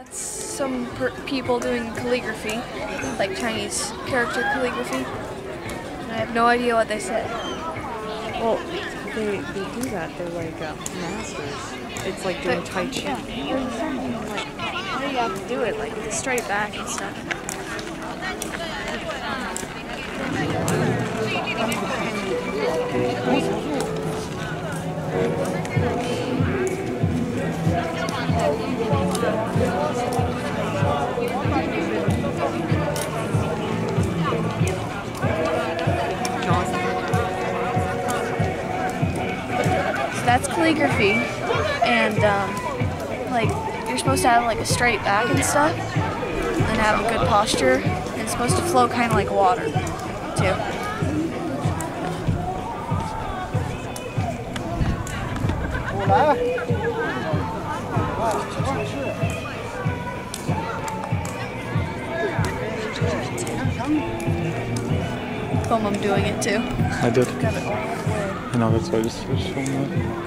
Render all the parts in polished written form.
That's some people doing calligraphy, like Chinese character calligraphy. And I have no idea what they said. Well, they do that. They're like masters. It's like doing Tai Chi. Yeah, like, how do you have to do it? Like with a straight back and stuff. That's calligraphy, and like you're supposed to have like a straight back and stuff, and have a good posture, and it's supposed to flow kind of like water, too. Film, I'm doing it too. I did. I know, that's why I just filmed that.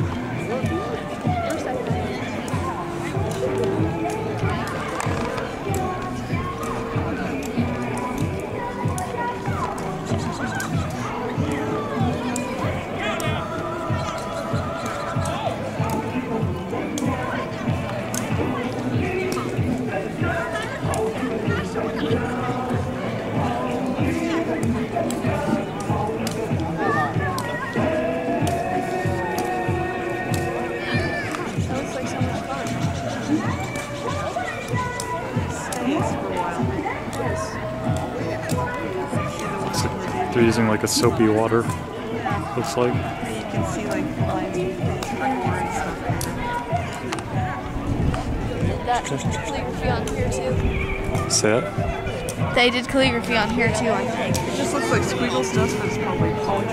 They're using like a soapy water, looks like. You can see like lines and stuff. That's calligraphy on here too. Say it? They did calligraphy on here too, I think. It just looks like squiggle stuff, but it's probably poly.